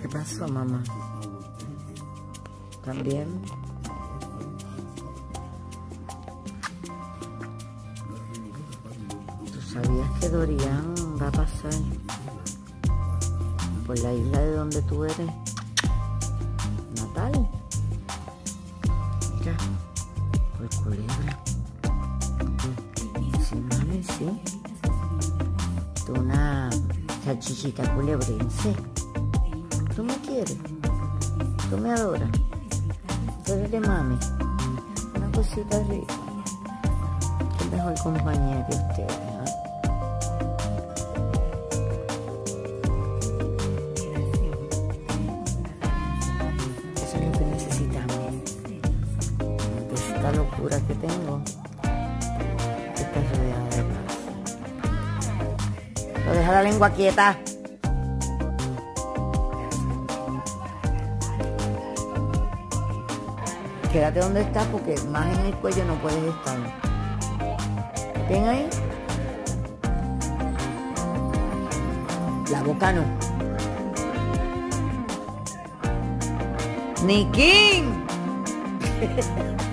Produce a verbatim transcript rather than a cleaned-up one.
¿Qué pasó, mamá? ¿También? ¿Tú sabías que Dorian va a pasar por la isla de donde tú eres natal? Mira, por Culebra. Sí, mami, sí. Tú una salchichita culebrense. ¿Tú me quieres? ¿Tú me adoras? ¿Tú eres de mami? Una cosita rica. Qué mejor compañía que ustedes, ¿eh? Eso es lo que necesitamos. Esta locura que tengo, que está rodeada de paz. Pero deja la lengua quieta. Quédate donde estás porque más en el cuello no puedes estar. ¿Ven ahí? La boca no. ¡Nikin!